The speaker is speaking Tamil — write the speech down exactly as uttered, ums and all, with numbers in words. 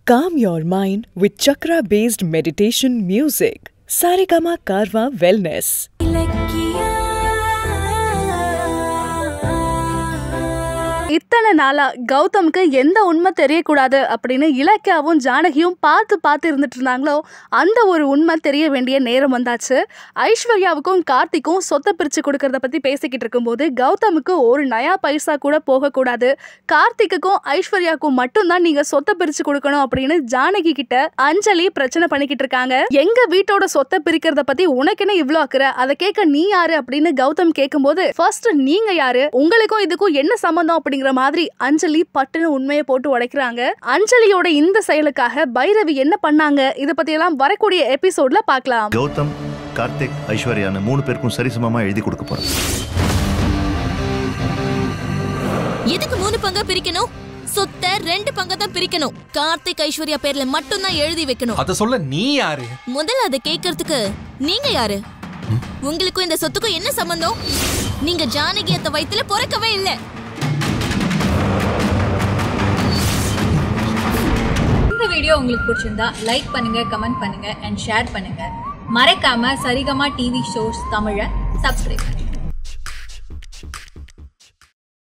Calm your mind with chakra-based meditation music. Saregama Karwa Wellness. இத்தனை நாளா கௌதம்க்கு எந்த உண்மை தெரியக்கூடாது அப்படின்னு இலக்கியாவும் ஜானகியும் பார்த்து பார்த்து இருந்துட்டு இருந்தாங்களோ அந்த ஒரு உண்மை தெரிய வேண்டிய நேரம் வந்தாச்சு. ஐஸ்வர்யாவுக்கும் கார்த்திக்கும் சொத்தை பிரிச்சு கொடுக்கறத பத்தி பேசிக்கிட்டு இருக்கும்போது கௌதமுக்கு ஒரு நயா பைசா கூட போகக்கூடாது, கார்த்திக்குக்கும் ஐஸ்வர்யாவுக்கும் மட்டும்தான் நீங்க சொத்தை பிரிச்சு கொடுக்கணும் அப்படின்னு ஜானகி கிட்ட அஞ்சலி பிரச்சனை பண்ணிக்கிட்டு இருக்காங்க. எங்க வீட்டோட சொத்தை பிரிக்கிறத பத்தி உனக்கு என்ன இவ்வளோ அக்கறை, அதை கேட்க நீ யாரு அப்படின்னு கௌதம் கேட்கும்போது ஃபர்ஸ்ட் நீங்க யாரு, உங்களுக்கும் இதுக்கும் என்ன சம்பந்தம் அப்படிங்கிற மாதிரி அஞ்சலி பட்டுன்னு உண்மையை போட்டு உடைக்கிறாங்க. அஞ்சலியோட இந்த செயலுக்காக பைரவி என்ன பண்ணாங்க இத பத்தி எல்லாம் வரக்கூடிய எபிசோட்ல பார்க்கலாம். கௌதம், கார்த்திக், ஐஸ்வர்யான்னு மூணு பேருக்கும் சரிசமமா எழுதி கொடுக்க போறேன். எதுக்கு மூணு பங்கா பிரிக்கணும்? சொத்தை ரெண்டு பங்கா தான் பிரிக்கணும். கார்த்திக் ஐஸ்வர்யா பேர்ல மட்டும் தான் எழுதி வைக்கணும். அத சொல்ல நீ யாரு? முதல்ல அதை கேட்கறதுக்கு நீங்க யாரு? உங்களுக்கும் இந்த சொத்துக்கும் என்ன சம்பந்தம்? நீங்க ஜானகி அத்த வயித்துல பிறக்கவே இல்ல. இந்த வீடியோ உங்களுக்கு பிடிச்சிருந்தா லைக் பண்ணுங்க, கமெண்ட் பண்ணுங்க அண்ட் ஷேர் பண்ணுங்க. மறக்காம சரிகமா டிவி ஷோஸ் தமிழை சப்ஸ்கிரைப் பண்ணுங்க.